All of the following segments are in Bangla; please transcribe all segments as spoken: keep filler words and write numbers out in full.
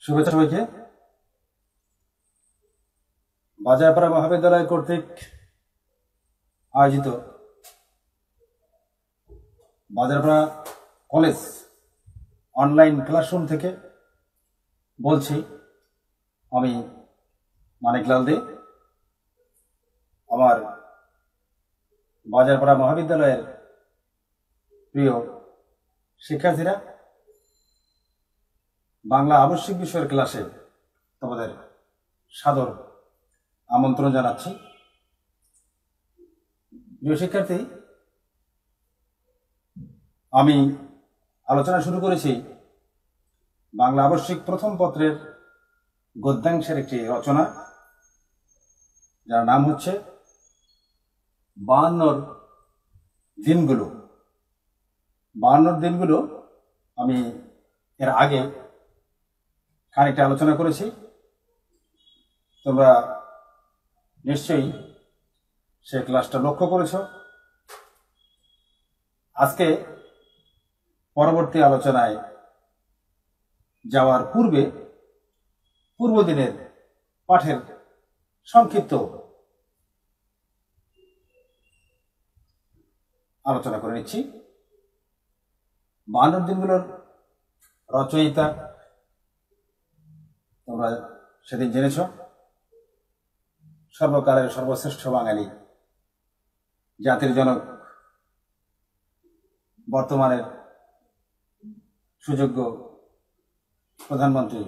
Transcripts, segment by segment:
শুভেচ্ছা সবাইকে। বাজারপাড়া মহাবিদ্যালয় কর্তৃক আয়োজিত বাজারপাড়া কলেজ অনলাইন ক্লাসরুম থেকে বলছি আমি মানিকলাল দে। আমার বাজারপাড়া মহাবিদ্যালয়ের প্রিয় শিক্ষার্থীরা, বাংলা আবশ্যিক বিষয়ের ক্লাসে তোমাদের সাদর আমন্ত্রণ জানাচ্ছি। প্রিয় শিক্ষার্থী, আমি আলোচনা শুরু করেছি বাংলা আবশ্যিক প্রথম পত্রের গদ্যাংশের একটি রচনা, যার নাম হচ্ছে বায়ান্নর দিনগুলো। বায়ান্নর দিনগুলো আমি এর আগে খানিকটা আলোচনা করেছি। তোমরা নিশ্চয়ই সে ক্লাসটা লক্ষ্য করেছ। আজকে পরবর্তী আলোচনায় যাওয়ার পূর্বে পূর্বদিনের পাঠের সংক্ষিপ্ত আলোচনা করে নিচ্ছি। বায়ান্নর দিনগুলোর রচয়িতা তোমরা সেদিন জেনেছ, সর্বকালের সর্বশ্রেষ্ঠ বাঙালি, জাতির জনক, বর্তমানের সুযোগ্য প্রধানমন্ত্রী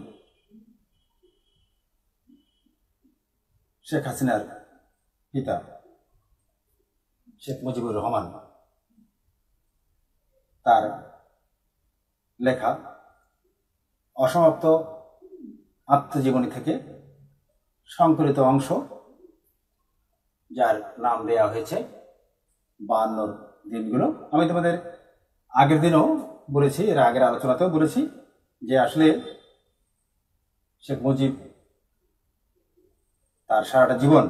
শেখ হাসিনার পিতা শেখ মুজিবুর রহমান, তার লেখা অসমাপ্ত আত্মজীবনী থেকে সংকলিত অংশ, যার নাম দেয়া হয়েছে বায়ান্নর দিনগুলো। আমি তোমাদের আগের দিনও বলেছি, এর আগের আলোচনাতেও বলেছি যে আসলে শেখ মুজিব তার সারাটা জীবন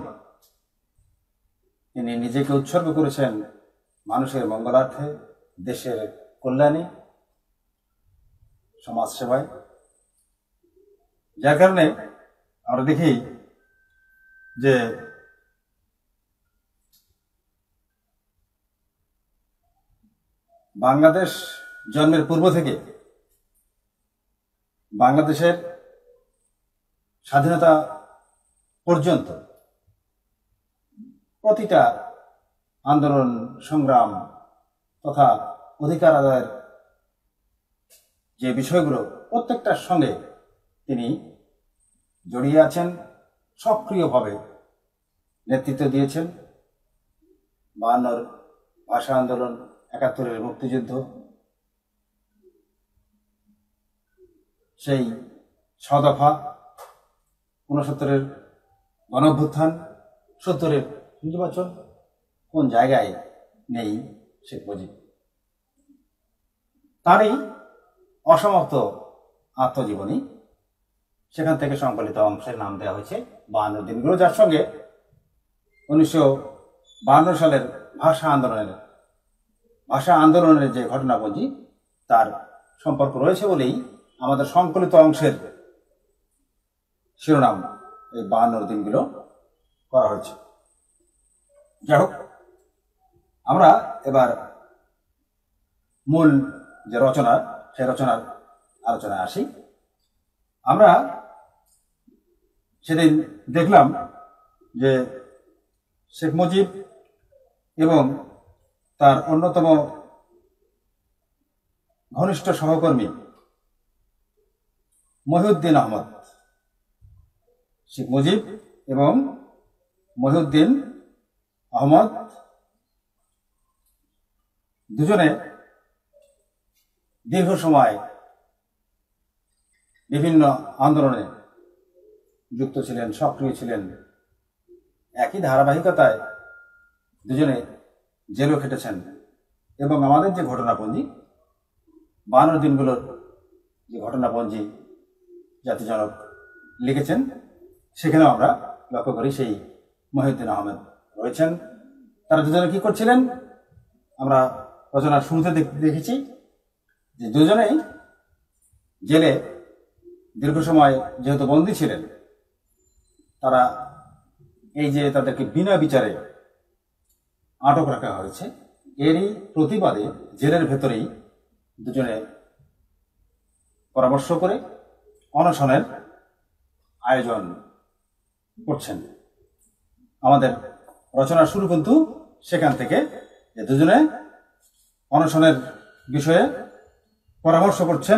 তিনি নিজেকে উৎসর্গ করেছেন মানুষের মঙ্গলার্থে, দেশের কল্যাণে, সমাজ সেবায়। যার কারণে আমরা দেখি যে বাংলাদেশ জন্মের পূর্ব থেকে বাংলাদেশের স্বাধীনতা পর্যন্ত প্রতিটা আন্দোলন, সংগ্রাম তথা অধিকার আদায়ের যে বিষয়গুলো, প্রত্যেকটার সঙ্গে তিনি জড়িয়ে আছেন, সক্রিয়ভাবে নেতৃত্ব দিয়েছেন। বায়ান্নর ভাষা আন্দোলন, একাত্তরের মুক্তিযুদ্ধ, সেই ছ দফা, ঊনসত্তরের গণঅভ্যুত্থান, সত্তরের নির্বাচন, কোন জায়গায় নেই শেখ মুজিব? তারই অসমাপ্ত আত্মজীবনী, সেখান থেকে সংকলিত অংশের নাম দেওয়া হয়েছে বায়ান্নর দিনগুলো, যার সঙ্গে উনিশশো বায়ান্ন সালের ভাষা আন্দোলনের ভাষা আন্দোলনের যে ঘটনাপঞ্জি, তার সম্পর্ক রয়েছে বলেই আমাদের সংকলিত অংশের শিরোনাম এই বায়ান্নর দিনগুলো করা হয়েছে। যাই হোক, আমরা এবার মূল যে রচনা, সেই রচনার আলোচনায় আসি। আমরা সেদিন দেখলাম যে শেখ মুজিব এবং তার অন্যতম ঘনিষ্ঠ সহকর্মী মহিউদ্দিন আহমদ, শেখ মুজিব এবং মহিউদ্দিন আহমদ দুজনে দীর্ঘ সময় বিভিন্ন আন্দোলনে যুক্ত ছিলেন, সক্রিয় ছিলেন। একই ধারাবাহিকতায় দুজনে জেলও খেটেছেন এবং আমাদের যে ঘটনাপঞ্জি, বায়ান্নর দিনগুলোর যে ঘটনাপঞ্জি জাতিজনক লিখেছেন, সেখানেও আমরা লক্ষ্য করি সেই মহিউদ্দিন আহমেদ রয়েছেন। তারা দুজনে কি করছিলেন আমরা রচনার শুরুতে দেখেছি যে দুজনেই জেলে দীর্ঘ সময় যেহেতু বন্দী ছিলেন, তারা এই যে তাদেরকে বিনা বিচারে আটক রাখা হয়েছে, এরই প্রতিবাদে জেলের ভেতরেই দুজনে পরামর্শ করে অনশনের আয়োজন করছেন। আমাদের রচনা শুরু কিন্তু সেখান থেকে, যে দুজনে অনশনের বিষয়ে পরামর্শ করছেন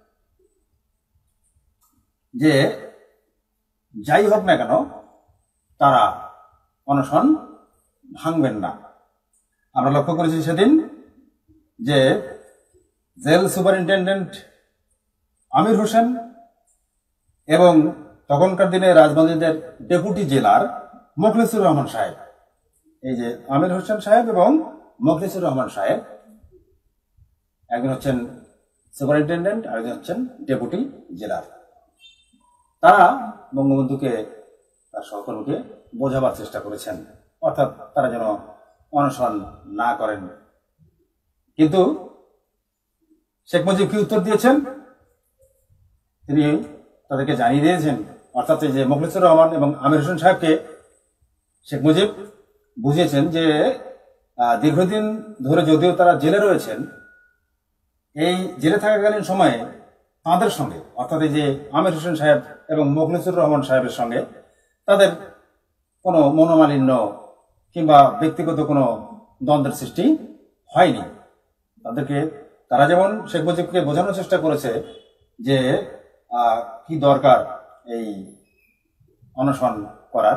যে যাই হোক না কেন তারা অনশন ভাঙবেন না। আমরা লক্ষ্য করেছি সেদিন যে জেল সুপারিনটেন্ডেন্ট আমির হোসেন এবং তখনকার দিনে রাজবাড়ীদের ডেপুটি জেলার মোখলেসুর রহমান সাহেব, এই যে আমির হোসেন সাহেব এবং মোখলেসুর রহমান সাহেব, একজন হচ্ছেন সুপারিনটেন্ডেন্ট আর একজন হচ্ছেন ডেপুটি জেলার, তারা বঙ্গবন্ধুকে তার সহকর্মীকে বোঝাবার চেষ্টা করেছেন, অর্থাৎ তারা যেন অনশন না করেন। কিন্তু শেখ মুজিব কি উত্তর দিয়েছেন? তিনি তাদেরকে জানিয়ে দিয়েছেন, অর্থাৎ যে মোখলেসুর রহমান এবং আমির হোসেন সাহেবকে শেখ মুজিব বুঝিয়েছেন যে দীর্ঘদিন ধরে যদিও তারা জেলে রয়েছেন, এই জেলে থাকাকালীন সময়ে তাদের সঙ্গে, অর্থাৎ এই যে আমির হোসেন সাহেব এবং মোখলেসুর রহমান সাহেবের সঙ্গে তাদের কোনো মনোমালিন্য কিংবা ব্যক্তিগত কোনো দ্বন্দ্বের সৃষ্টি হয়নি। তাদেরকে তারা যেমন শেখ মুজিবকে বোঝানোর চেষ্টা করেছে যে কি দরকার এই অনশন করার,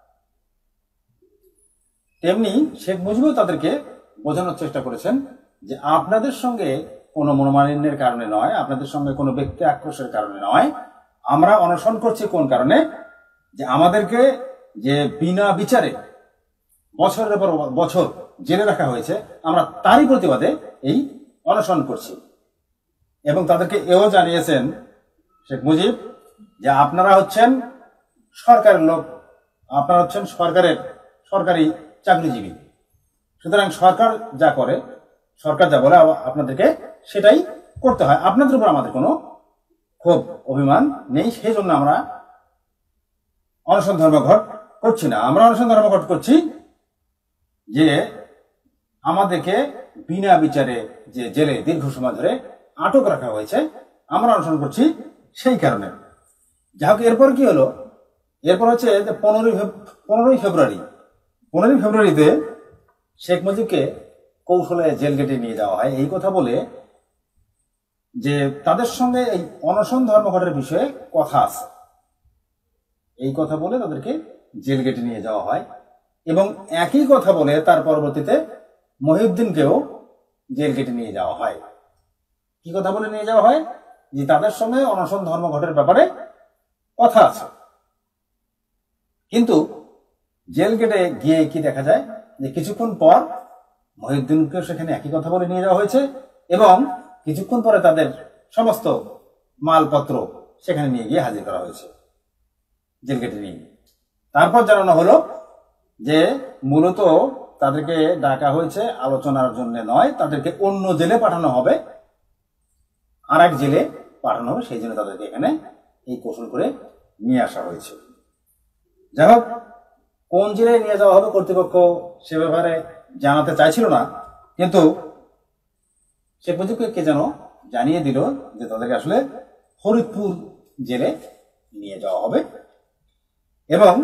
তেমনি শেখ মুজিবও তাদেরকে বোঝানোর চেষ্টা করেছেন যে আপনাদের সঙ্গে কোনো মনোমালিন্যের কারণে নয়, আপনাদের সঙ্গে কোনো ব্যক্তি আক্রোশের কারণে নয়, আমরা অনশন করছি কোন কারণে, যে আমাদেরকে যে বিনা বিচারে বছরের পর বছর জেলে রাখা হয়েছে, আমরা তারই প্রতিবাদে এই অনশন করছি। এবং তাদেরকে এও জানিয়েছেন শেখ মুজিব যে আপনারা হচ্ছেন সরকারের লোক, আপনারা হচ্ছেন সরকারের সরকারি চাকরিজীবী, সুতরাং সরকার যা করে, সরকার যা বলে আপনাদেরকে সেটাই করতে হয়, আপনাদের উপর আমাদের কোনো ক্ষোভ অভিমান নেই, সেই জন্য আমরা অনশন ধর্মঘট করছি না। আমরা অনশন ধর্মঘট করছি যে আমাদেরকে বিনা বিচারে যে জেলে দীর্ঘ সময় ধরে আটক রাখা হয়েছে, আমরা অনশন করছি সেই কারণে। যাই হোক, এরপর কি হলো? এরপর হচ্ছে যে পনেরোই পনেরোই ফেব্রুয়ারি পনেরোই ফেব্রুয়ারিতে শেখ মুজিবকে কৌশলে জেল গেটে নিয়ে যাওয়া হয়, এই কথা বলে যে তাদের সঙ্গে এই অনশন ধর্মঘটের বিষয়ে কথা আছে, এই কথা বলে তাদেরকে জেল গেটে নিয়ে যাওয়া হয়। এবং একই কথা বলে তার পরবর্তীতে মহিউদ্দিনকেও জেল গেটে নিয়ে যাওয়া হয়। কি কথা বলে নিয়ে যাওয়া হয়? যে তাদের সঙ্গে অনশন ধর্মঘটের ব্যাপারে কথা আছে। কিন্তু জেল গেটে গিয়ে কি দেখা যায় যে কিছুক্ষণ পর মহিউদ্দিনকে সেখানে একই কথা বলে নিয়ে যাওয়া হয়েছে এবং কিছুক্ষণ পরে তাদের সমস্ত মালপত্র সেখানে নিয়ে গিয়ে হাজির করা হয়েছে জেল গেটে নিয়ে। তারপর জানানো হলো যে মূলত তাদেরকে ডাকা হয়েছে আলোচনার জন্য নয়, তাদেরকে অন্য জেলে পাঠানো হবে, আর এক জেলে পাঠানো হবে, সেই জন্য তাদেরকে এখানে এই কৌশল করে নিয়ে আসা হয়েছে। যাই হোক, কোন জেলে নিয়ে যাওয়া হবে কর্তৃপক্ষ সে ব্যাপারে জানাতে চাইছিল না, কিন্তু শেখ মুজিবকে কে যেন জানিয়ে দিল যে তাদেরকে আসলে ফরিদপুর জেলে নিয়ে যাওয়া হবে। এবং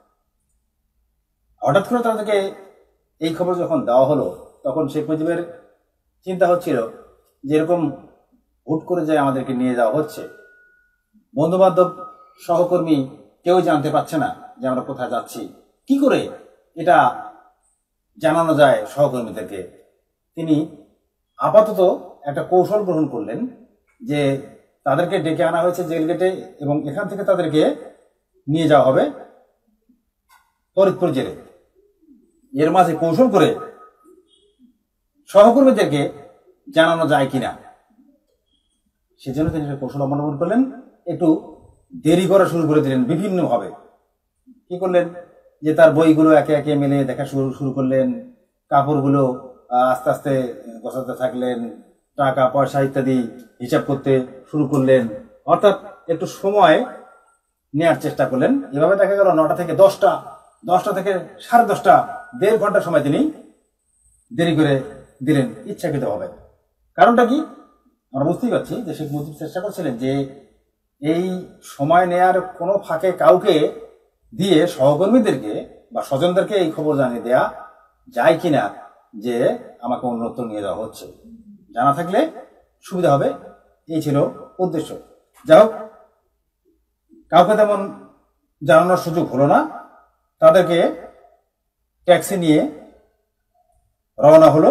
হঠাৎ করে তাদেরকে এই খবর যখন দেওয়া হলো, তখন শেখ মুজিবের চিন্তা হচ্ছিল যে এরকম হুট করে যে আমাদেরকে নিয়ে যাওয়া হচ্ছে, বন্ধু বান্ধব সহকর্মী কেউ জানতে পারছে না যে আমরা কোথায় যাচ্ছি, কি করে এটা জানানো যায় সহকর্মীদেরকে। তিনি আপাতত একটা কৌশল গ্রহণ করলেন যে তাদেরকে ডেকে আনা হয়েছে জেল গেটে এবং এখান থেকে তাদেরকে নিয়ে যাওয়া হবে ফরিদপুর জেলে। এর মাঝে কৌশল করে সহকর্মীদেরকে জানানো যায় কিনা, সেজন্য তিনি কৌশল অবলম্বন করলেন, একটু দেরি করা শুরু করে দিলেন বিভিন্নভাবে। কি করলেন যে তার বইগুলো একে একে মেলে দেখা শুরু শুরু করলেন, কাপড়গুলো আস্তে আস্তে গোছাতে থাকলেন, টাকা পয়সা ইত্যাদি হিসাব করতে শুরু করলেন, অর্থাৎ একটু সময় নেওয়ার চেষ্টা করলেন। এভাবে দেখা গেল নটা থেকে দশটা দশটা থেকে সাড়ে দশটা দেড় ঘন্টা সময় তিনি দেরি করে দিলেন ইচ্ছাকৃতভাবে। কারণটা কি? আমরা বুঝতেই পারছি যে শেখ মুজিব চেষ্টা করছিলেন যে এই সময় নেয়ার কোনো ফাঁকে কাউকে দিয়ে সহকর্মীদেরকে বা স্বজনদেরকে এই খবর জানিয়ে দেয়া যায় কিনা যে আমাকে অন্যত্র নিয়ে যাওয়া হচ্ছে, জানা থাকলে সুবিধা হবে, এই ছিল উদ্দেশ্য। যাই হোক, কাউকে তেমন জানানোর সুযোগ হলো না। তাদেরকে ট্যাক্সি নিয়ে রওনা হলো।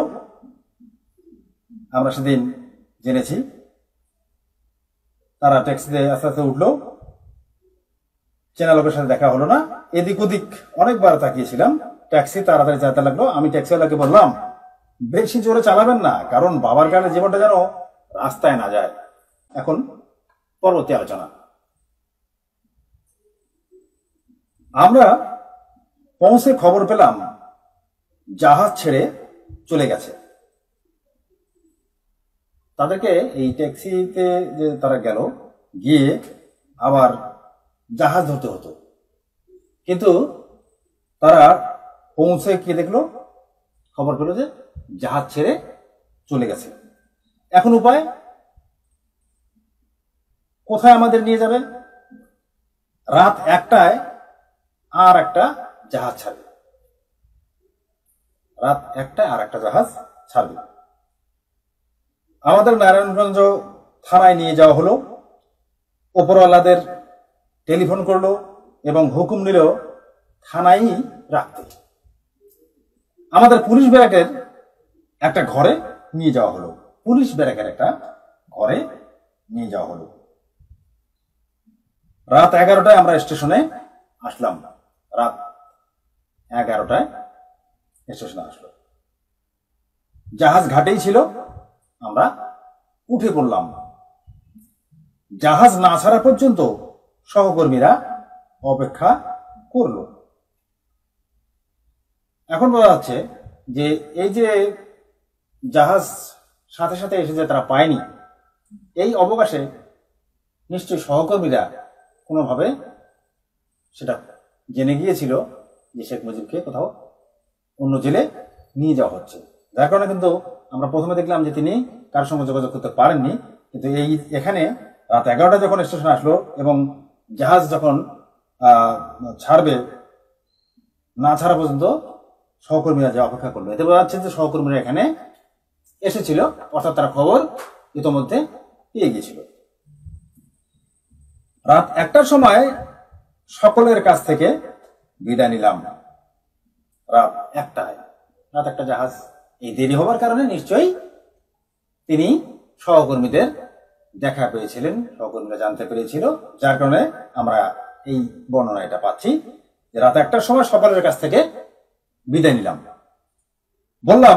আমরা সেদিন জেনেছি তারা ট্যাক্সিতে আস্তে আস্তে উঠলো, চেনা লোকের সাথে দেখা হলো না। এদিক ওদিক অনেকবার তাকিয়েছিলাম, ট্যাক্সি তাড়াতাড়ি চালাতে লাগলো। আমি ট্যাক্সিওয়ালাকে বললাম বেশি জোরে চালাবেন না, কারণ বাবার কারণে জীবনটা যেন রাস্তায় না যায়। এখন পরবর্তী আলোচনা। আমরা পৌঁছে খবর পেলাম জাহাজ ছেড়ে চলে গেছে। তাদেরকে এই ট্যাক্সিতে যে তারা গেল, গিয়ে আবার জাহাজ ধরতে হতো, কিন্তু তারা পৌঁছে কি দেখলো, খবর পেল যে জাহাজ ছেড়ে চলে গেছে। এখন উপায় কোথায় আমাদের নিয়ে যাবে? রাত একটায় আর একটা জাহাজ ছাড়বে, রাত একটায় আর একটা জাহাজ ছাড়বে। আমাদের নারায়ণগঞ্জ থানায় নিয়ে যাওয়া হলো। ওপরওয়ালাদের টেলিফোন করলো এবং হুকুম নিল থানায় রাখতে। আমাদের পুলিশ ব্যারাকের একটা ঘরে নিয়ে যাওয়া হলো, পুলিশ ব্যারাকের একটা ঘরে নিয়ে যাওয়া হলো। রাত এগারোটায় আমরা স্টেশনে আসলাম, রাত এগারোটায় স্টেশনে আসলো। জাহাজ ঘাটেই ছিল, আমরা উঠে পড়লাম। জাহাজ না ছাড়া পর্যন্ত সহকর্মীরা অপেক্ষা করল। এখন বলা যাচ্ছে যে এই যে জাহাজ সাথে সাথে এসে যে তারা পায়নি, এই অবকাশে নিশ্চয়ই সহকর্মীরা কোনোভাবে সেটা জেনে গিয়েছিল যে শেখ মুজিবকে কোথাও অন্য জেলে নিয়ে যাওয়া হচ্ছে। যার কারণে কিন্তু আমরা প্রথমে দেখলাম যে তিনি কারোর সঙ্গে যোগাযোগ করতে পারেননি। কিন্তু এই এখানে রাত এগারোটা যখন স্টেশনে আসলো এবং জাহাজ যখন ছাড়বে, না ছাড়া পর্যন্ত সহকর্মীরা যে অপেক্ষা করলো, এতে বোঝা যাচ্ছে যে সহকর্মীরা এখানে এসেছিল, অর্থাৎ তারা খবর ইতোমধ্যে পেয়ে গিয়েছিল। রাত একটার সময় সকলের কাছ থেকে বিদায় নিলাম। রাত একটায়, রাত একটা জাহাজ এই দেরি হওয়ার কারণে নিশ্চয়ই তিনি সহকর্মীদের দেখা পেয়েছিলেন, সহকর্মীরা জানতে পেরেছিল, যার কারণে আমরা এই বর্ণনা এটা পাচ্ছি যে রাত একটার সময় সকলের কাছ থেকে বিদায় নিলাম। বললাম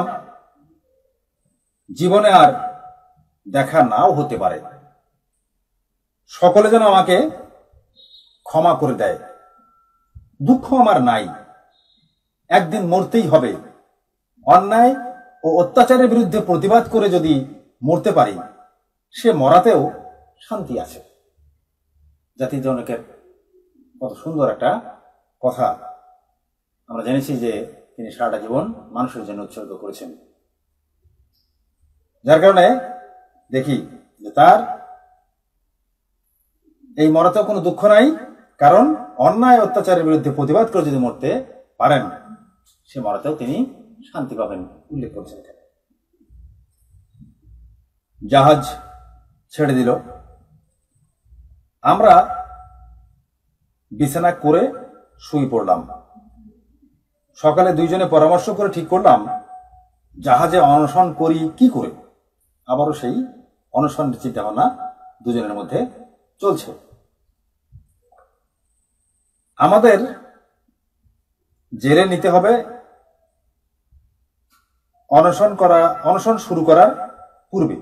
জীবনে আর দেখা নাও হতে পারে, সকলে যেন আমাকে ক্ষমা করে দেয়। দুঃখ আমার নাই, একদিন মরতেই হবে। অন্যায় ও অত্যাচারের বিরুদ্ধে প্রতিবাদ করে যদি মরতে পারি, সে মরাতেও শান্তি আছে। জাতির জনকের কত সুন্দর একটা কথা। আমরা জেনেছি যে তিনি সারাটা জীবন মানুষের জন্য উৎসর্গ করেছেন, যার কারণে দেখি যে তার এই মরাতেও কোনো দুঃখ নাই, কারণ অন্যায় অত্যাচারের বিরুদ্ধে প্রতিবাদ করে যদি মরতে পারেন, সে মরাতেও তিনি শান্তি পাবেন, উল্লেখ করেছেন। জাহাজ ছেড়ে দিল। আমরা বিছানা করে শুয়ে পড়লাম। সকালে দুইজনে পরামর্শ করে ঠিক করলাম জাহাজে অনশন করি কি করে। আবারও সেই অনশনের চিন্তা ভাবনা দুজনের মধ্যে চলছে। আমাদের জেলে নিতে হবে অনশন করা অনশন শুরু করার পূর্বে।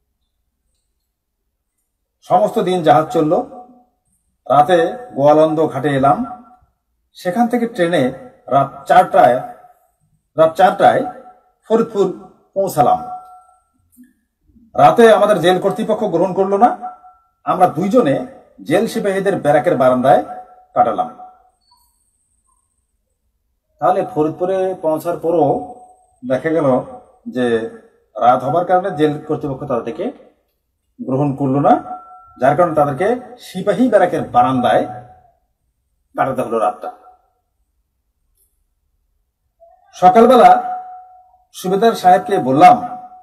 সমস্ত দিন জাহাজ চলল। রাতে গোয়ালন্দ ঘাটে এলাম। সেখান থেকে ট্রেনে রাত চারটায় রাত চারটায় ফরিদপুর পৌঁছালাম। রাতে আমাদের জেল কর্তৃপক্ষ গ্রহণ করলো না। আমরা দুইজনে জেল সিপাহীদের ব্যারাকের বারান্দায় কাটালাম। তাহলে ফরিদপুরে পৌঁছার পরও দেখা গেল যে রাত হবার কারণে জেল কর্তৃপক্ষ তাদেরকে গ্রহণ করলো না, যার কারণে তাদেরকে সিপাহী ব্যারাকের বারান্দায় কাটাতে হলো রাতটা। সকালবেলা সুবেদার সাহেবকে বললাম,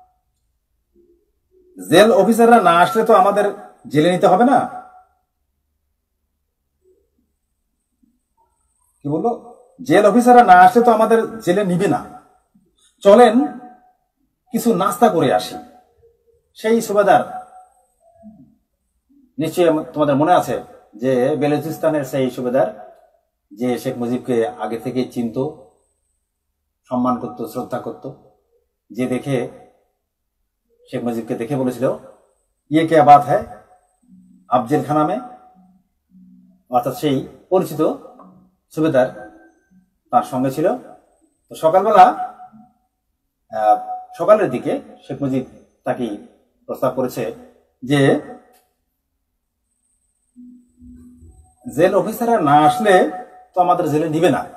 জেল অফিসাররা না আসলে তো আমাদের জেলে নিতে হবে না। কি বললো? জেল অফিসাররা না আসলে তো আমাদের জেলে নিবে না, চলেন কিছু নাস্তা করে আসি। সেই সুবেদার নিশ্চয়ই তোমাদের মনে আছে যে বেলুচিস্তানের সেই সুবেদার যে শেখ মুজিবকে আগে থেকে চিনত, সম্মান করত, শ্রদ্ধা করত, যে দেখে শেখ মুজিবকে দেখে বলেছিল ইয়ে কে বাত হ্যায় আপ জেলখানা মে, অর্থাৎ সেই পরিচিত সুবেদার তার সঙ্গে ছিল। তো সকালবেলা সকালের দিকে শেখ মুজিব তাকে প্রস্তাব করেছে যে জেল অফিসাররা না আসলে তো আমাদের জেলে নিবে না,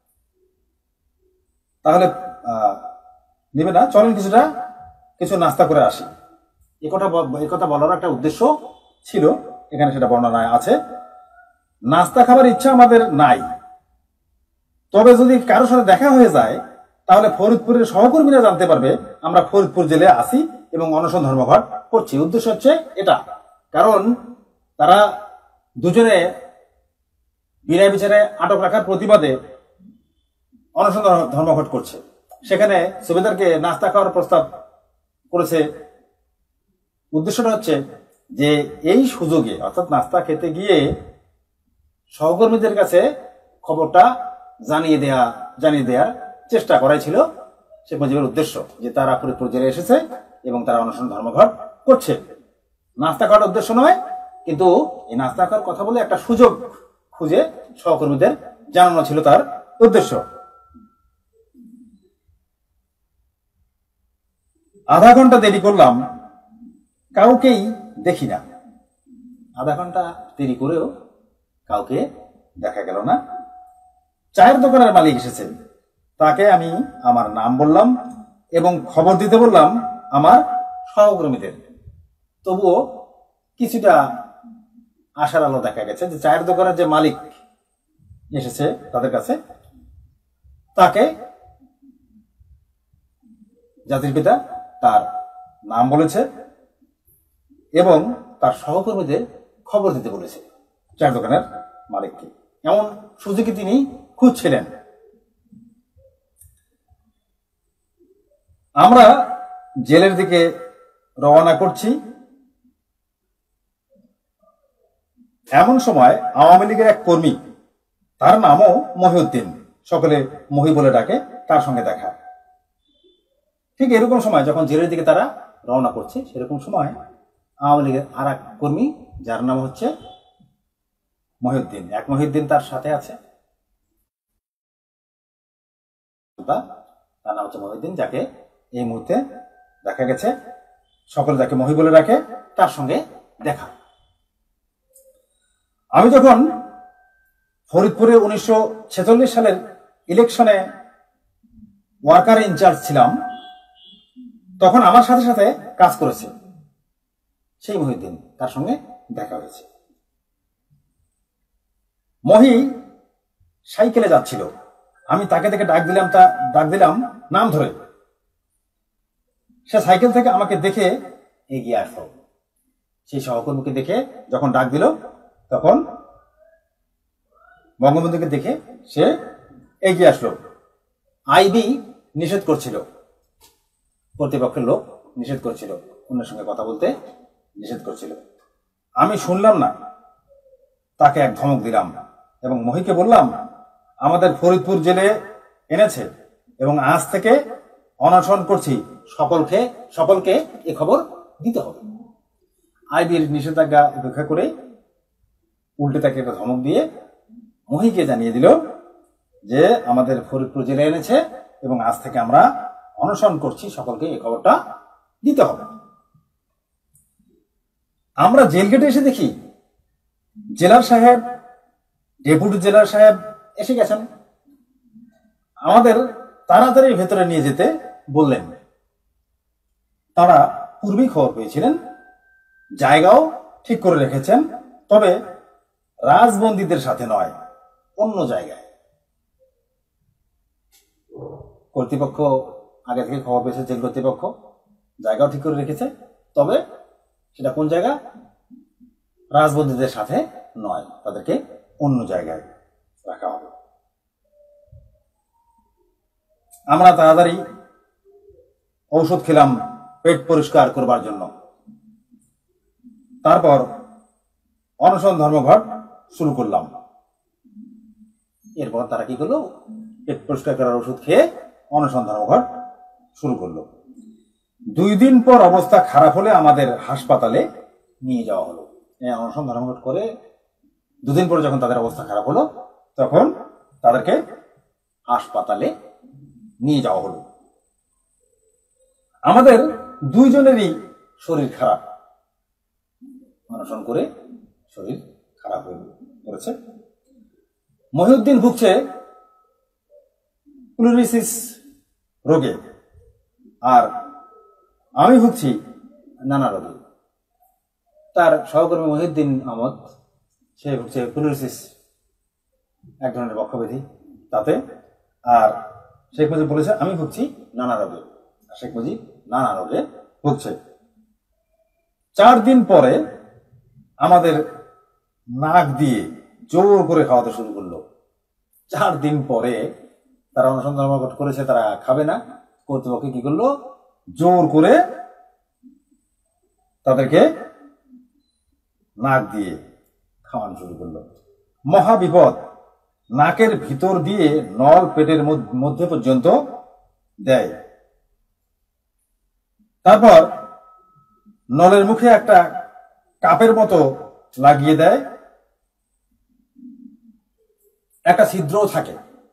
তাহলে নিবে না, চলেন কিছুটা কিছু নাস্তা করে আসি। এ কথা এ কথা বলার একটা উদ্দেশ্য ছিল, এখানে সেটা বর্ণনায় আছে। নাস্তা খাবার ইচ্ছা আমাদের নাই, তবে যদি কারোর সাথে দেখা হয়ে যায় তাহলে ফরিদপুরের সহকর্মীরা জানতে পারবে আমরা ফরিদপুর জেলে আসি এবং অনশন ধর্মঘট করছি। উদ্দেশ্য হচ্ছে এটা, কারণ তারা দুজনে বিনা বিচারে আটক রাখার প্রতিবাদে অনশন ধর্মঘট করছে। সেখানে সুবেদারকে নাস্তা খাওয়ার প্রস্তাব করেছে। উদ্দেশ্যটা হচ্ছে যে এই সুযোগে, অর্থাৎ নাস্তা খেতে গিয়ে সহকর্মীদের কাছে খবরটা জানিয়ে দেয়া জানিয়ে দেওয়ার চেষ্টা করাই ছিল শেখ মুজিবের উদ্দেশ্য, যে তারা ফরিদপুর জেলে এসেছে এবং তারা অনশন ধর্মঘট করছে। নাস্তা খাওয়ার উদ্দেশ্য নয়, কিন্তু এই নাস্তা খাওয়ার কথা বলে একটা সুযোগ খুঁজে সহকর্মীদের জানানো ছিল তার উদ্দেশ্য। আধা ঘন্টা দেরি করলাম, কাউকেই দেখি না। আধা ঘন্টা দেরি করেও কাউকে দেখা গেল না। চায়ের দোকানের মালিক এসেছেন, তাকে আমি আমার নাম বললাম এবং খবর দিতে বললাম আমার সহকর্মীদের। তবুও কিছুটা আশার আলো দেখা গেছে যে চায়ের দোকানের যে মালিক এসেছে তাদের কাছে, তাকে জাতির পিতা তার নাম বলেছে এবং তার সহকর্মীদের খবর দিতে বলেছে চায়ের দোকানের মালিককে। এমন সুযোগই তিনি খুঁজছিলেন। আমরা জেলের দিকে রওনা করছি। এমন সময় আওয়ামী লীগের এক কর্মী, তার নামও মহিউদ্দিন, সকলে মহি বলে ডাকে, তার সঙ্গে দেখা। ঠিক এরকম সময় যখন জেলের দিকে তারা রওনা করছে, সেরকম সময় আওয়ামী লীগের আর এক কর্মী, যার নাম হচ্ছে মহিউদ্দিন, এক মহিউদ্দিন তার সাথে আছে, তার নাম হচ্ছে মহিউদ্দিন, যাকে এই মুহূর্তে দেখা গেছে সকলে যাকে মহি বলে রাখে, তার সঙ্গে দেখা। আমি যখন ফরিদপুরে উনিশশো ছেচল্লিশ সালের ইলেকশনে ওয়ার্কার ইনচার্জ ছিলাম, তখন আমার সাথে সাথে কাজ করেছে সেই মহিউদ্দিন, তার সঙ্গে দেখা হয়েছে। মহি সাইকেলে যাচ্ছিল, আমি তাকে দেখে ডাক দিলাম, তা ডাক দিলাম নাম ধরে। সে সাইকেল থেকে আমাকে দেখে এগিয়ে আসলো। সেই সহকর্মীকে দেখে যখন ডাক দিল, তখন বঙ্গবন্ধুকে দেখে সে এগিয়ে আসলো। আইবি নিষেধ করছিল, কর্তৃপক্ষের লোক নিষেধ করছিল, অন্যের সঙ্গে কথা বলতে নিষেধ করছিল। আমি শুনলাম না, তাকে এক ধমক দিলাম এবং মহিকে বললাম আমাদের ফরিদপুর জেলে এনেছে এবং আজ থেকে অনশন করছি, সকলকে সকলকে এ খবর দিতে হবে। আইবির নিষেধাজ্ঞা উপেক্ষা করে উল্টে তাকে একটা ধমক দিয়ে মহিকে জানিয়ে দিল যে আমাদের ফরিদপুর জেলে এনেছে এবং আজ থেকে আমরা অনশন করছি, সকলকে এই খবরটা দিতে হবে। আমরা জেল গেটে এসে দেখি জেলার সাহেব, ডেপুটি জেলার সাহেব এসে গেছেন। আমাদের তাড়াতাড়ি ভেতরে নিয়ে যেতে বললেন। তারা পূর্বেই খবর পেয়েছিলেন, জায়গাও ঠিক করে রেখেছেন, তবে রাজবন্দীদের সাথে নয়, অন্য জায়গায়। কর্তৃপক্ষ আগে থেকে খবর পেয়েছে, জেল কর্তৃপক্ষ জায়গাও ঠিক করে রেখেছে, তবে সেটা কোন জায়গা? রাজবন্দীদের সাথে নয়, তাদেরকে অন্য জায়গায় রাখা হবে। আমরা তাড়াতাড়ি ঔষধ খেলাম পেট পরিষ্কার করবার জন্য। তারপর অনশন ধর্মঘট শুরু করলাম। এরপর তারা কি করলো? পেট পরিষ্কার করার ওষুধ খেয়ে অনশন ধর্মঘট শুরু করলো। দুই দিন পর অবস্থা খারাপ হলে আমাদের হাসপাতালে নিয়ে যাওয়া হলো। অনশন ধর্মঘট করে দুদিন পরে যখন তাদের অবস্থা খারাপ হলো, তখন তাদেরকে হাসপাতালে নিয়ে যাওয়া হলো। আমাদের দুইজনেরই শরীর খারাপ, অনশন করে শরীর খারাপ হয়ে পড়েছে। মহিউদ্দিন ভুগছে প্লুরিসিস রোগে, আর আমি ভুগছি নানা রোগে। তার সহকর্মী মহিউদ্দিন আহমদ, সে ভুগছে প্লুরিসিস, এক ধরনের বক্ষব্যাধি তাতে। আর শেখ মুজিব বলেছে আমি ভুগছি নানা রোগে। শেখ মুজিব নানা রোগে ভুগছে। চার দিন পরে আমাদের নাক দিয়ে জোর করে খাওয়াতে শুরু করলো। চার দিন পরে তারা অনশন ধর্মঘট করেছে, তারা খাবে না। কর্তৃপক্ষ কি করলো? জোর করে তাদেরকে নাক দিয়ে খাওয়ানো শুরু করলো। মহা বিপদ। নাকের ভিতর দিয়ে নল পেটের মধ্যে পর্যন্ত দেয়। তারপর নলের মুখে একটা কাপের মতো লাগিয়ে দেয়, একটা ছিদ্রও থাকে।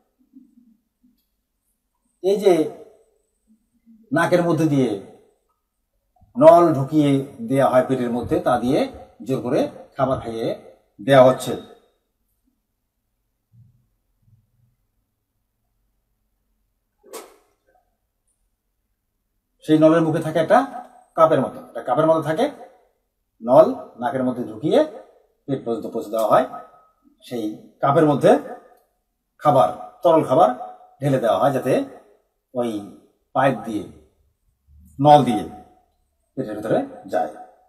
এই যে নাকের মধ্যে দিয়ে নল ঢুকিয়ে দেওয়া হয় পেটের মধ্যে, তা দিয়ে জোর করে খাবার খাইয়ে দেওয়া হচ্ছে। সেই নলের মুখে থাকে একটা কাপের মতো, একটা কাপের মতো থাকে, নল নাকের মধ্যে ঢুকিয়ে পেট পর্যন্ত পৌঁছে দেওয়া হয়। সেই কাপের মধ্যে খাবার, তরল খাবার ঢেলে দেওয়া হয়, যাতে ওই পাইপ দিয়ে, নল দিয়ে পেটের ভিতরে যায়।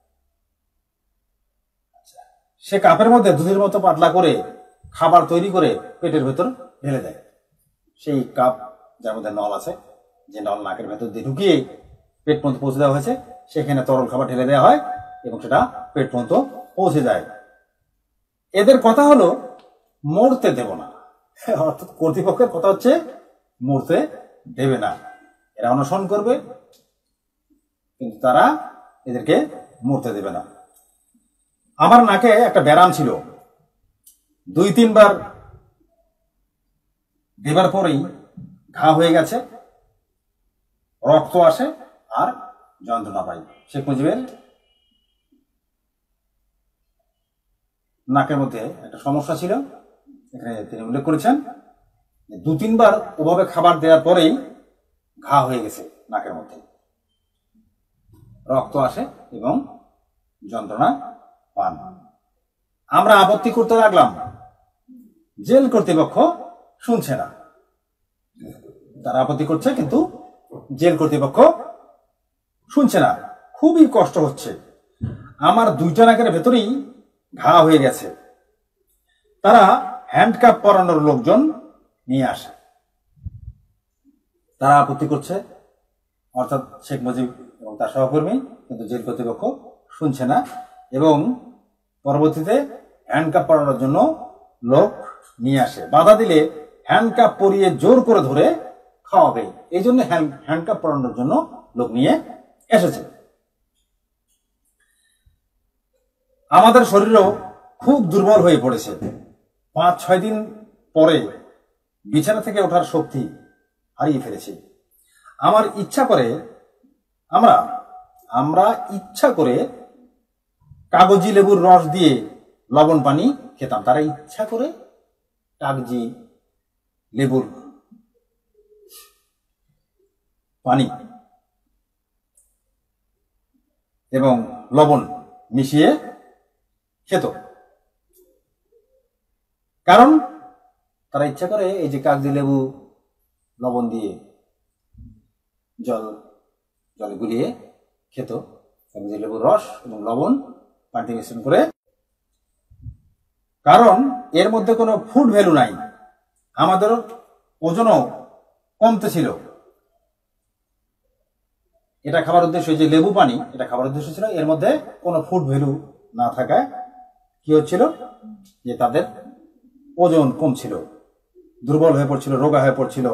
সে কাপের মধ্যে দুধের মতো পাতলা করে খাবার তৈরি করে পেটের ভেতর ঢেলে দেয়। সেই কাপ যার মধ্যে নল আছে, যে নল নাকের ভেতর দিয়ে ঢুকিয়ে পেট পর্যন্ত পৌঁছে দেওয়া হয়েছে, সেখানে তরল খাবার ঢেলে দেওয়া হয় এবং সেটা পেট পর্যন্ত পৌঁছে যায়। এদের কথা হলো মরতে দেব না, অর্থাৎ কর্তৃপক্ষের কথা হচ্ছে মরতে দেবে না। এরা অনশন করবে, কিন্তু তারা এদেরকে মরতে দেবে না। আমার নাকে একটা ব্যারাম ছিল, দুই তিনবার দেবার পরেই ঘা হয়ে গেছে, রক্ত আসে আর যন্ত্রণা পাই। শেখ মুজিবের নাকের মধ্যে একটা সমস্যা ছিল, এখানে তিনি উল্লেখ করেছেন। দু তিনবার ওভাবে খাবার দেওয়ার পরেই ঘা হয়ে গেছে নাকের মধ্যে, রক্ত আসে এবং যন্ত্রণা পান। আমরা আপত্তি করতে লাগলাম, জেল কর্তৃপক্ষ শুনছে না। তারা আপত্তি করছে, কিন্তু জেল কর্তৃপক্ষ শুনছে না। খুবই কষ্ট হচ্ছে, আমার দুইটা নাকের ভেতরেই ঘা হয়ে গেছে। তারা হ্যান্ডকাপ পরানোর লোকজন নিয়ে আসে। তারা আপত্তি করছে, অর্থাৎ শেখ মুজিব এবং তার সহকর্মী, কিন্তু জেল কর্তৃপক্ষ শুনছে না। এবং পরবর্তীতে হ্যান্ডকাপ পরানোর জন্য লোক নিয়ে আসে। বাধা দিলে হ্যান্ডকাপ পরিয়ে জোর করে ধরে খাওয়াবে, এই জন্য হ্যান্ডকাপ পরানোর জন্য লোক নিয়ে এসেছে। আমাদের শরীরও খুব দুর্বল হয়ে পড়েছে। পাঁচ ছয় দিন পরে বিছানা থেকে ওঠার শক্তি হারিয়ে ফেলেছি। আমার ইচ্ছা করে আমরা আমরা ইচ্ছা করে কাগজি লেবুর রস দিয়ে লবণ পানি খেতাম। তারা ইচ্ছা করে কাগজি লেবুর পানি এবং লবণ মিশিয়ে খেত। কারণ তারা ইচ্ছা করে এই যে কাগজি লেবু লবণ দিয়ে জল জলে গুলিয়ে খেত, কাগজি লেবুর রস এবং লবণ পানিতে মিশ্রণ করে। কারণ এর মধ্যে কোনো ফুড ভ্যালু নাই, আমাদের ওজনও কমতে ছিল। এটা খাবার উদ্দেশ্য, যে লেবু পানি এটা খাবার উদ্দেশ্য ছিল, এর মধ্যে কোনো ফুড ভ্যালু না থাকায় কি হচ্ছিল যে তাদের ওজন কম ছিল, দুর্বল হয়ে পড়ছিল, রোগা হয়ে পড়ছিল।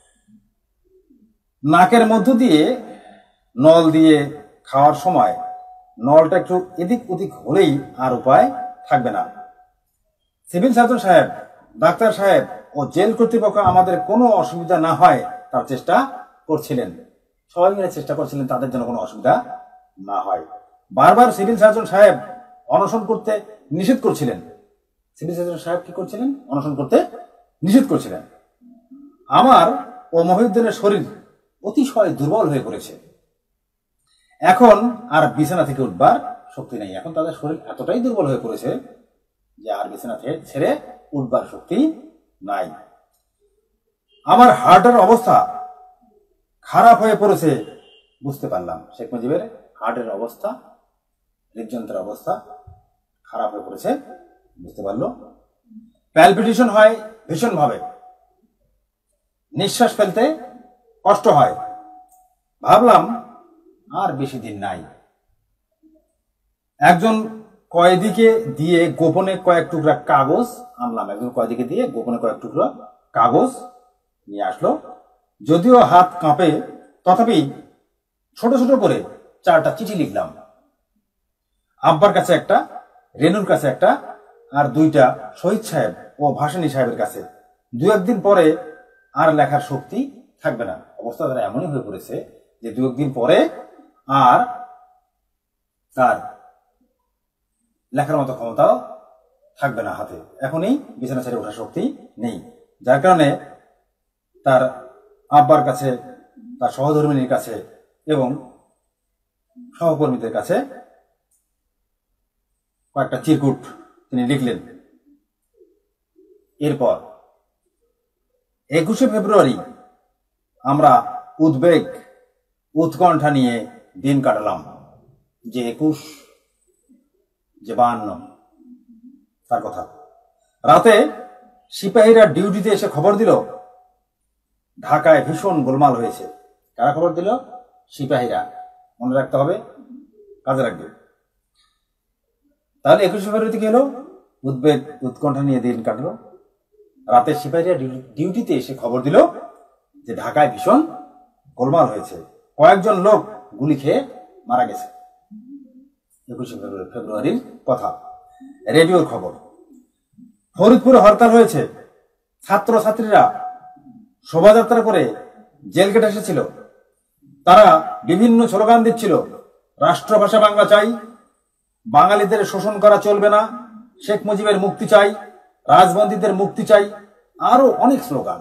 নাকের মধ্য দিয়ে নল দিয়ে খাওয়ার সময় নলটা একটু এদিক ওদিক হলেই আর উপায় থাকবে না। সিভিল সার্জন সাহেব, ডাক্তার সাহেব ও জেল কর্তৃপক্ষ আমাদের কোনো অসুবিধা না হয় তার চেষ্টা করছিলেন। সবাই মিলে চেষ্টা করছিলেন তাদের জন্য কোনো অসুবিধা না হয়। বারবার সিভিল সার্জন সাহেব অনশন করতে নিষেধ করছিলেন। সিভিল সার্জন সাহেব কি করছিলেন? অনশন করতে নিষেধ করছিলেন। আমার ও মহিউদ্দিনের শরীর অতিশয় দুর্বল হয়ে পড়েছে, এখন আর বিছানা থেকে উঠবার শক্তি নেই। এখন তাদের শরীর এতটাই দুর্বল হয়ে পড়েছে যে আর বিছানা থেকে ছেড়ে উঠবার শক্তি নাই। আমার হার্টের অবস্থা খারাপ হয়ে পড়েছে বুঝতে পারলাম। শেখ মুজিবের হার্টের অবস্থা, হৃদযন্ত্রের অবস্থা খারাপ হয়ে পড়েছে বুঝতে পারলো। প্যালপিটেশন হয় ভীষণ ভাবে, নিঃশ্বাস ফেলতে কষ্ট হয়। ভাবলাম আর বেশি দিন নাই। একজন কয়েদিকে দিয়ে গোপনে কয়েক টুকরা কাগজ আনলাম। একজন কয়েদিকে দিয়ে গোপনে কয়েক টুকরা কাগজ নিয়ে আসলো। যদিও হাত কাঁপে, তথাপি ছোট ছোট করে চারটা চিঠি লিখলাম। আব্বার কাছে একটা, রেনুর কাছে একটা, আর দুইটা শহীদ সাহেব ও ভাসানী সাহেবের কাছে। দু একদিন পরে আর লেখার শক্তি থাকবে না। অবস্থা তারা এমনই হয়ে পড়েছে যে দু একদিন পরে আর তার লেখার মতো ক্ষমতাও থাকবে না হাতে। এখনই বিছানা ছেড়ে ওঠার শক্তি নেই। যার কারণে তার আব্বার কাছে, তার সহধর্মিনীর কাছে এবং সহকর্মীদের কাছে কয়েকটা চিরকুট তিনি লিখলেন। এরপর একুশে ফেব্রুয়ারি আমরা উদ্বেগ উৎকণ্ঠা নিয়ে দিন কাটালাম। যে একুশ, যে বাহান্ন তার কথা। রাতে সিপাহীরা ডিউটিতে এসে খবর দিল ঢাকায় ভীষণ গোলমাল হয়েছে। কারা খবর দিল? সিপাহীরা। মনে রাখতে হবে, কাজে রাখবে। তাহলে একুশে ফেব্রুয়ারিতে কি হলো? উদ্বেগ উৎকণ্ঠা নিয়ে দিন কাটলো। রাতে সিপাহীরা ডিউটিতে এসে খবর দিল যে ঢাকায় ভীষণ গোলমাল হয়েছে, কয়েকজন লোক গুলি খেয়ে মারা গেছে। একুশে ফেব্রুয়ারির কথা, রেডিওর খবর। ফরিদপুরে হরতাল হয়েছে, ছাত্র ছাত্রীরা শোভাযাত্রা করে জেল গেটে এসেছিল। তারা বিভিন্ন স্লোগান দিচ্ছিল, রাষ্ট্রভাষা বাংলা চাই, বাঙালিদের শোষণ করা চলবে না, শেখ মুজিবের মুক্তি চাই, রাজবন্দীদের মুক্তি চাই, আরো অনেক স্লোগান।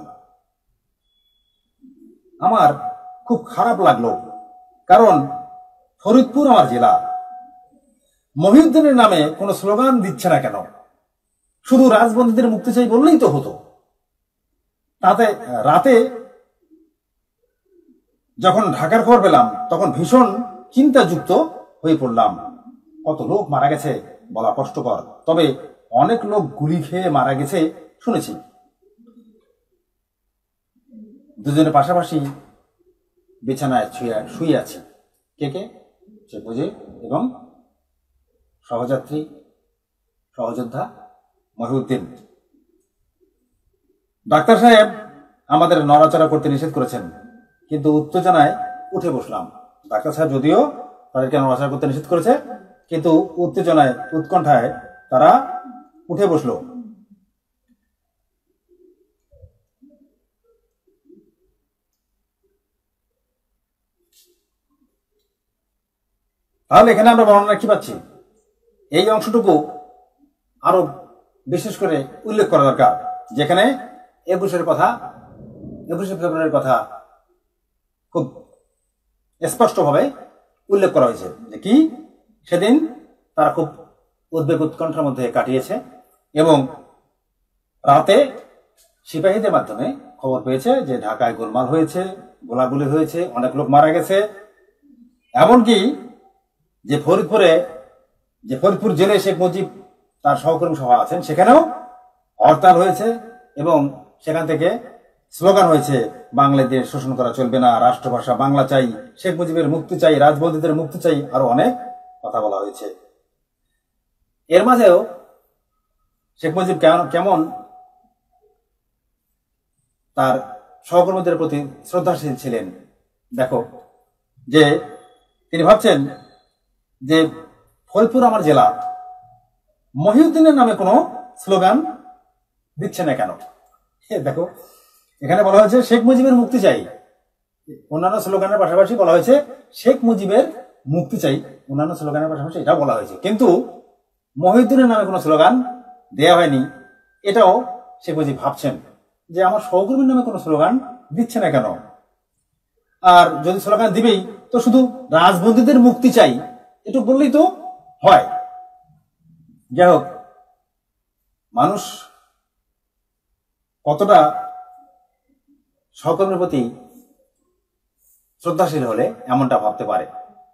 আমার খুব খারাপ লাগলো, কারণ ফরিদপুর আমার জেলা। মহিউদ্দিনের নামে কোনো স্লোগান দিচ্ছে না কেন? শুধু রাজবন্দীদের মুক্তি চাই বললেই তো হতো। তাতে রাতে যখন ঢাকার খবর পেলাম তখন ভীষণ চিন্তাযুক্ত হয়ে পড়লাম। কত লোক মারা গেছে বলা কষ্টকর, তবে অনেক লোক গুলি খেয়ে মারা গেছে শুনেছি। দুজনের পাশাপাশি বিছানায় শুয়ে আছি। কে কে? শেখ মুজিব এবং সহযাত্রী সহযোদ্ধা মহিউদ্দিন। ডাক্তার সাহেব আমাদের নড়াচড়া করতে নিষেধ করেছেন, কিন্তু উত্তেজনায় উঠে বসলাম। ডাক্তার সাহেব যদিও তাদেরকে নড়াচড়া করতে নিষেধ করেছে, কিন্তু উত্তেজনায় উৎকণ্ঠায় তারা উঠে বসলো। তাহলে এখানে আমরা বর্ণনা কি পাচ্ছি? এই অংশটুকু আরো বিশেষ করে উল্লেখ করা দরকার, যেখানে একুশের কথা একুশে ফেব্রুয়ারির কথা খুব স্পষ্টভাবে উল্লেখ করা হয়েছে যে কি সেদিন তারা খুব উদ্বেগ উৎকণ্ঠার মধ্যে কাটিয়েছে এবং রাতে সিপাহীদের মাধ্যমে খবর পেয়েছে যে ঢাকায় গোলমাল হয়েছে, গোলাগুলি হয়েছে, অনেক লোক মারা গেছে। এমনকি যে ফরিদপুরে যে ফরিদপুর জেলে শেখ মুজিব তার সহকর্মী সভা আছেন সেখানেও হরতাল হয়েছে এবং সেখান থেকে স্লোগান হয়েছে বাংলাদেশ শোষণ করা চলবে না, রাষ্ট্রভাষা বাংলা চাই, শেখ মুজিবের মুক্তি চাই, রাজবন্দীদের মুক্তি চাই, আরো অনেক কথা বলা হয়েছে। এর মাঝেও শেখ মুজিব কেমন তার সহকর্মীদের প্রতি শ্রদ্ধাশীল ছিলেন। দেখো যে তিনি ভাবছেন যে ফরিদপুর আমার জেলা, মহিউদ্দিনের নামে কোনো স্লোগান দিচ্ছে না কেন? দেখো এখানে বলা হয়েছে শেখ মুজিবের মুক্তি চাই, অন্যান্য স্লোগানের পাশাপাশি বলা হয়েছে শেখ মুজিবের মুক্তি চাই, অন্যান্য স্লোগানের পাশাপাশি এটা বলা হয়েছে, কিন্তু মহিউদ্দিনের নামে কোনো স্লোগান দেয়া হয়নি। এটাও শেখ মুজিব ভাবছেন যে আমার সহকর্মীর নামে কোনো স্লোগান দিচ্ছে না কেন, আর যদি স্লোগান দিবেই তো শুধু রাজবন্দীদের মুক্তি চাই একটু বললেই তো হয়। যাই হোক, মানুষ কতটা সহকর্মীর প্রতি শ্রদ্ধাশীল হলে এমনটা ভাবতে পারে।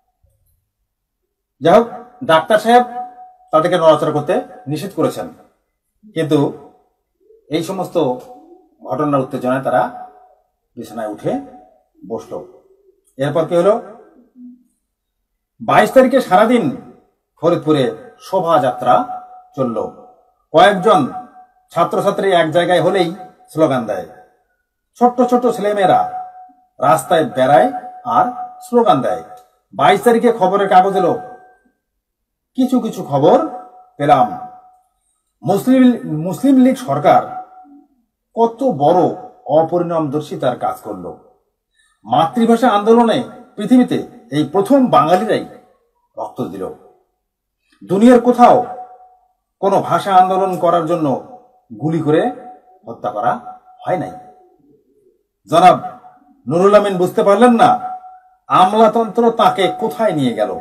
যাই হোক, ডাক্তার সাহেব তাদেরকে নড়াচড়া করতে নিষেধ করেছেন, কিন্তু এই সমস্ত ঘটনার উত্তেজনায় তারা বিছানায় উঠে বসল। এরপর কি হলো, বাইশ তারিখে সারাদিন ফরিদপুরে শোভাযাত্রা চলল। কয়েকজন ছাত্রছাত্রী এক জায়গায় হলেই স্লোগান দেয়, ছোট্ট ছোট্ট ছেলেমেয়েরা রাস্তায় বেড়ায় আর স্লোগান দেয়। বাইশ তারিখে খবরের কাগজ এলো, কিছু কিছু খবর পেলাম মুসলিম মুসলিম লীগ সরকার কত বড় অপরিণামদর্শিতার কাজ করলো। মাতৃভাষা আন্দোলনে পৃথিবীতে এই প্রথম বাঙালিরাই রক্ত দিল। দুনিয়ার কোথাও কোনো ভাষা আন্দোলন করার জন্য গুলি করে হত্যা করা হয় নাই। জনাব নুরুল আমিন বুঝতে পারলেন না আমলাতন্ত্র তাকে কোথায় নিয়ে গেল।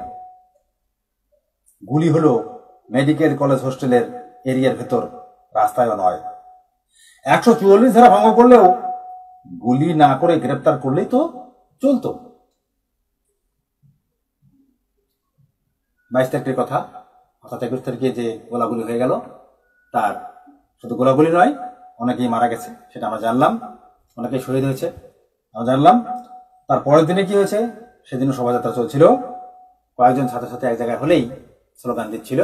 গুলি হলো মেডিকেল কলেজ হোস্টেলের এরিয়ার ভেতর, রাস্তায়ও নয়। একশো চুয়াল্লিশ ধারা ভঙ্গ করলেও গুলি না করে গ্রেপ্তার করলেই তো চলতো। বাইশ তারিখের কথা, অর্থাৎ একুশ তারিখে যে গোলাগুলি হয়ে গেল, তার শুধু গোলাগুলি নয়, অনেকেই মারা গেছে সেটা আমরা জানলাম, অনেকেই শহীদ হয়েছে আমরা জানলাম। তার পরের দিনে কি হয়েছে, সেদিনও শোভাযাত্রা চলছিল, কয়েকজন ছাত্রছাত্রী এক জায়গায় হলেই স্লোগান দিচ্ছিল,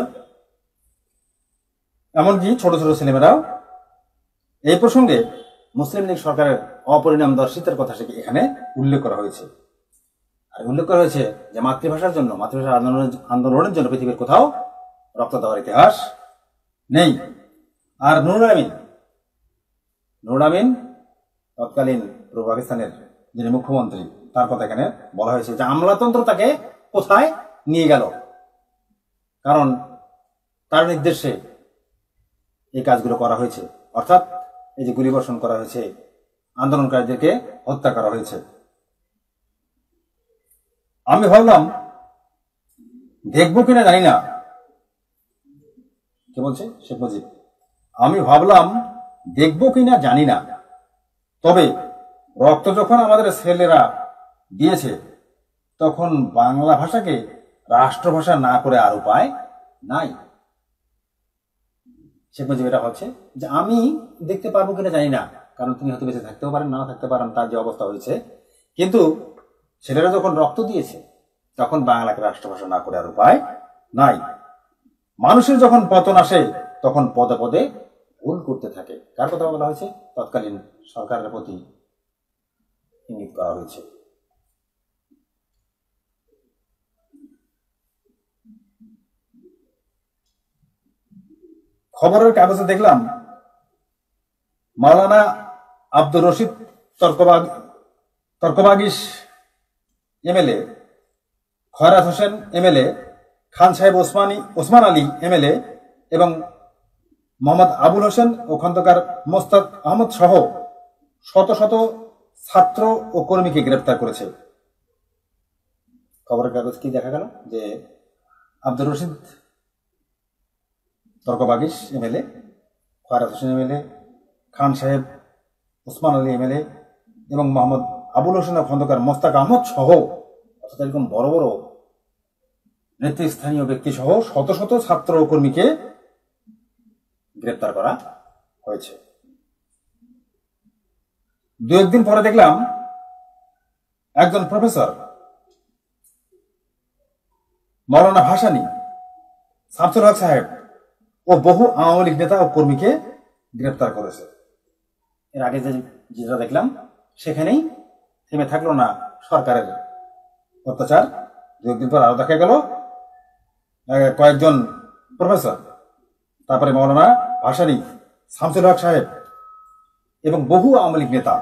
এমনকি ছোট ছোট ছেলেমেয়েরাও। এই প্রসঙ্গে মুসলিম লীগ সরকারের অপরিণামদর্শিতার কথা এখানে উল্লেখ করা হয়েছে। আর উল্লেখ করা হয়েছে যে মাতৃভাষার জন্য, মাতৃভাষার আন্দোলনের জন্য পৃথিবীর কোথাও রক্ত দেওয়ার ইতিহাস নেই। আর নুরুল আমিন নুরুল আমিন তৎকালীন পূর্ব পাকিস্তানের যিনি মুখ্যমন্ত্রী, তার কথা এখানে বলা হয়েছে যে আমলাতন্ত্র তাকে কোথায় নিয়ে গেল, কারণ তার নির্দেশে এই কাজগুলো করা হয়েছে, অর্থাৎ এই যে গুলিবর্ষণ করা হয়েছে, আন্দোলনকারীদেরকে হত্যা করা হয়েছে। আমি ভাবলাম দেখবো কিনা জানি না, কি বলছে শেখ মুজিব, আমি ভাবলাম দেখবো কিনা জানি না, তবে রক্ত যখন আমাদের ছেলেরা দিয়েছে তখন বাংলা ভাষাকে রাষ্ট্রভাষা না করে আর উপায় নাই। শেখ মুজিব এটা হচ্ছে যে আমি দেখতে পারবো কিনা জানি না, কারণ তিনি হয়তো বেঁচে থাকতেও পারেন, না থাকতে পারেন, তার যে অবস্থা হয়েছে, কিন্তু ছেলেরা যখন রক্ত দিয়েছে তখন বাংলাকে রাষ্ট্রভাষা না করে আর উপায় নাই। মানুষের যখন পতন আসে তখন পদে পদে ভুল করতে থাকে। কার কথা বলা হয়েছে? তৎকালীন সরকারের প্রতি ইঙ্গিত করা হয়েছে। খবরের কাগজে দেখলাম মাওলানা আব্দুর রশিদ তর্কবাগ তর্কবাগিস এমএলএ, খয়রাত হোসেন এমএলএ, খান সাহেব ওসমানী ওসমান আলী এমএলএ এবং মোহাম্মদ আবুল হোসেন ও খন্দকার মোস্তাক আহমদ সহ শত শত ছাত্র ও কর্মীকে গ্রেপ্তার করেছে। খবরের কাগজ কি দেখা গেল যে আব্দুর রশিদ তর্কবাগিস এমএলএ, খয়রাত হোসেন এমএলএ, খান সাহেব, ওসমান আলী এমএলএ এবং মোহাম্মদ আবুল হোসেন ও খন্দকার মোস্তাক আহমদ সহ অর্থাৎ এরকম বড় বড় নেতৃস্থানীয় ব্যক্তি সহ শত শত ছাত্র ও কর্মীকে গ্রেপ্তার করা হয়েছে। দু একদিন পরে দেখলাম একজন প্রফেসর মৌলানা ভাসানী, শামসুল হক সাহেব ও বহু আওয়ামী লীগ নেতা ও কর্মীকে গ্রেপ্তার করেছে। এর আগে যে যেটা দেখলাম সেখানেই থেমে থাকলো না সরকারের অত্যাচার। দু একদিন পর আরো দেখা গেল কয়েকজন প্রফেসর, তারপরে মৌলানা ভাসানী, শামসুল হক সাহেব এবং বহু আওয়ামী লীগ নেতা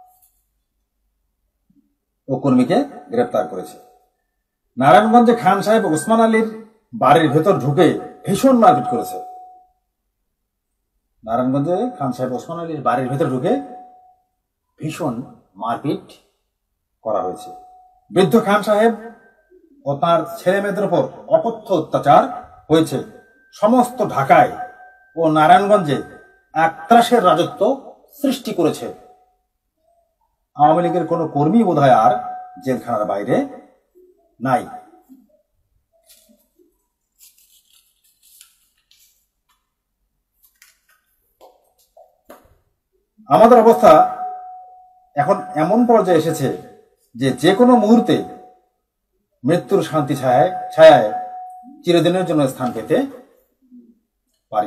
ও কর্মীকে গ্রেপ্তার করেছে। নারায়ণগঞ্জে খান সাহেব ওসমান আলীর বাড়ির ভেতর ঢুকে ভীষণ মারপিট করেছে। নারায়ণগঞ্জে খান সাহেব ওসমান আলীর বাড়ির ভেতর ঢুকে ভীষণ মারপিট করা হয়েছে। বৃদ্ধ খান সাহেব ও তার ছেলে মেয়েদের উপর অকথ্য অত্যাচার হয়েছে। সমস্ত ঢাকায় ও নারায়ণগঞ্জে এক ত্রাসের রাজত্ব সৃষ্টি করেছে। আওয়ামী লীগের কোন কর্মী বোধহয় আর জেলখানার বাইরে নাই। আমাদের অবস্থা এখন এমন পর্যায়ে এসেছে যে যে কোনো মুহূর্তে মৃত্যুর শান্তি ছায়ায় ছায়ায় চিরদিনের জন্য স্থান পেতে পারি।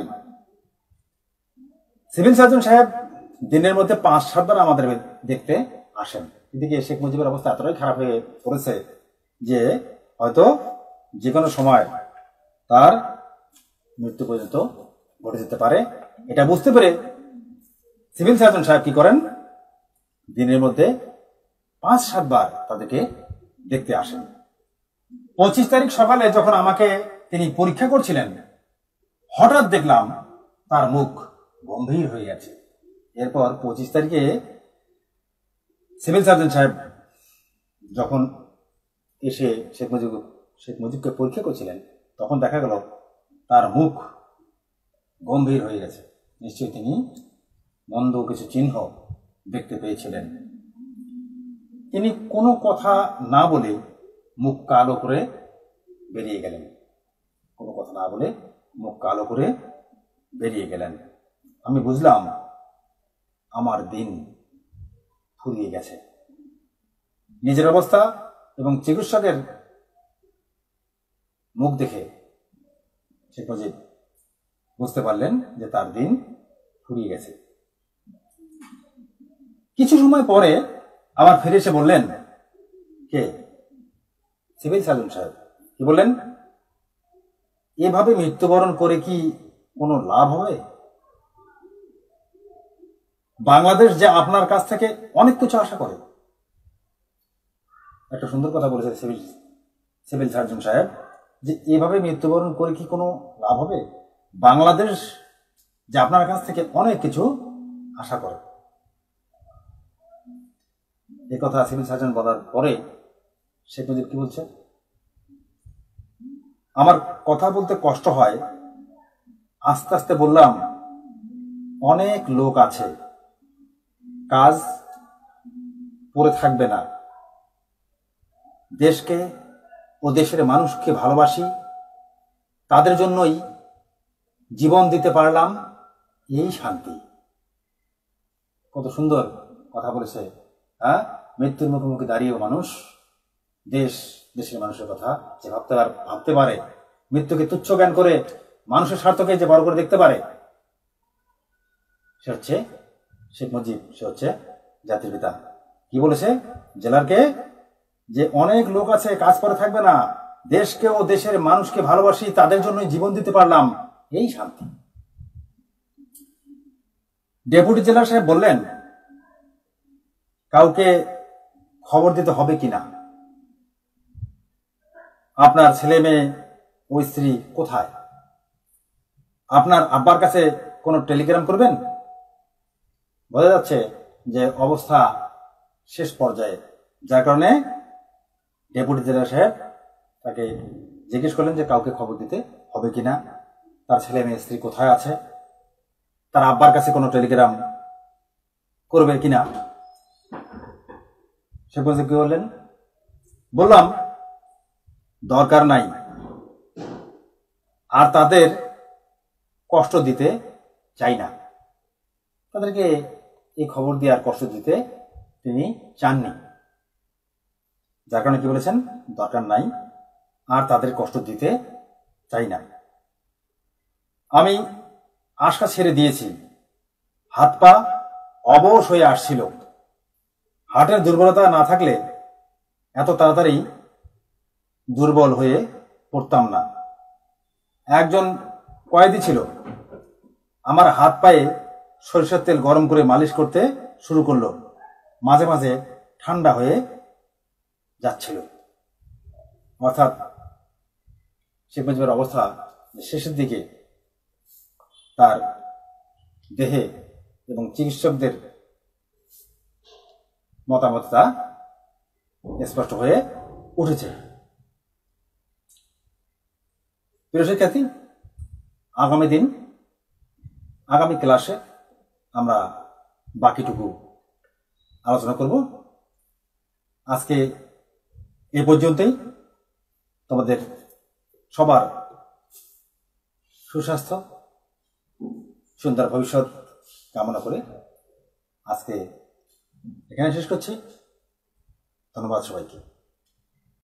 সিভিল সার্জন সাহেব দিনের মধ্যে পাঁচ সাতবার আমাদের দেখতে আসেন। এদিকে শেখ মুজিবের অবস্থা এতটাই খারাপ হয়ে পড়েছে যে হয়তো যে কোনো সময় তার মৃত্যু পর্যন্ত ঘটে যেতে পারে। এটা বুঝতে পেরে সিভিল সার্জন সাহেব কি করেন, দিনের মধ্যে পাঁচ সাতবার তাদেরকে দেখতে আসেন। পঁচিশ তারিখ সকালে যখন আমাকে তিনি পরীক্ষা করছিলেন, হঠাৎ দেখলাম তার মুখ গম্ভীর হয়ে গেছে। এরপর পঁচিশ তারিখে সিভিল সার্জন সাহেব যখন এসে শেখ মুজিব শেখ মুজিবকে পরীক্ষা করছিলেন, তখন দেখা গেল তার মুখ গম্ভীর হয়ে গেছে। নিশ্চয়ই তিনি মন্দ কিছু চিহ্ন দেখতে পেয়েছিলেন। তিনি কোনো কথা না বলে মুখ কালো করে বেরিয়ে গেলেন। কোনো কথা না বলে মুখ কালো করে বেরিয়ে গেলেন। আমি বুঝলাম আমার দিন ফুরিয়ে গেছে। নিজের অবস্থা এবং চিকিৎসকের মুখ দেখে শেখ মুজিব বুঝতে পারলেন যে তার দিন ফুরিয়ে গেছে। কিছু সময় পরে আবার ফিরে এসে বললেন, কে? সিভিল সার্জন সাহেব। কি বললেন? এভাবে মৃত্যুবরণ করে কি কোনো লাভ হবে? বাংলাদেশ যে আপনার কাছ থেকে অনেক কিছু আশা করে। একটা সুন্দর কথা বলেছে সিভিল সিভিল সার্জন সাহেব, যে এভাবে মৃত্যুবরণ করে কি কোনো লাভ হবে? বাংলাদেশ যে আপনার কাছ থেকে অনেক কিছু আশা করে। এই কথা সিভিল সার্জন বলার পরে শেখ মুজিব কি বলছে, আমার কথা বলতে কষ্ট হয়। আস্তে আস্তে বললাম, অনেক লোক আছে, কাজ পড়ে থাকবে না। দেশকে ও দেশের মানুষকে ভালোবাসি, তাদের জন্যই জীবন দিতে পারলাম, এই শান্তি। কত সুন্দর কথা বলেছে। হ্যাঁ, মৃত্যুর মুখোমুখি দাঁড়িয়েও মানুষ দেশ দেশের মানুষের কথা যে ভাবতে ভাবতে পারে, মৃত্যুকে তুচ্ছ জ্ঞান করে মানুষের স্বার্থকে যে বড় করে দেখতে পারে, সে হচ্ছে শেখ মুজিব, সে হচ্ছে জাতির পিতা। কি বলেছে জেলারকে, যে অনেক লোক আছে, কাজ করে থাকবে না, দেশকে ও দেশের মানুষকে ভালোবাসি, তাদের জন্যই জীবন দিতে পারলাম, এই শান্তি। ডেপুটি জেলার সাহেব বললেন, কাউকে খবর দিতে হবে কিনা, আপনার ছেলে মেয়ে ও স্ত্রী কোথায়? আপনার আব্বার কাছে কোনো টেলিগ্রাম করবেন? বোঝা যাচ্ছে যে অবস্থা শেষ পর্যায়ে, যার কারণে ডেপুটি জেলা সাহেব তাকে জিজ্ঞেস করলেন যে কাউকে খবর দিতে হবে কিনা, তার ছেলে মেয়ে স্ত্রী কোথায় আছে, তার আব্বার কাছে কোনো টেলিগ্রাম করবে কিনা। সে বলছে কি বললেন, বললাম দরকার নাই, আর তাদের কষ্ট দিতে চাই না। তাদেরকে এই খবর দিয়ে আর কষ্ট দিতে তিনি চাননি, যার কারণে কি বলেছেন, দরকার নাই আর তাদের কষ্ট দিতে চাই না। আমি আশা ছেড়ে দিয়েছি, হাত পা অবশ হয়ে আসছিল। হার্টের দুর্বলতা না থাকলে এত তাড়াতাড়ি দুর্বল হয়ে পড়তাম না। একজন কয়েদি ছিল, আমার হাত পায়ে সরিষার তেল গরম করে মালিশ করতে শুরু করলো, মাঝে মাঝে ঠান্ডা হয়ে যাচ্ছিল। অর্থাৎ শেখ মুজিবের অবস্থা শেষের দিকে তার দেহে এবং চিকিৎসকদের মতামতটা স্পষ্ট হয়ে উঠেছে। প্রিয় শিক্ষার্থী, আগামী দিন আগামী ক্লাসে আমরা বাকিটুকু আলোচনা করব। আজকে এ পর্যন্তই। তোমাদের সবার সুস্বাস্থ্য, সুন্দর ভবিষ্যৎ কামনা করে আজকে এখানে শেষ করছি। ধন্যবাদ সবাইকে।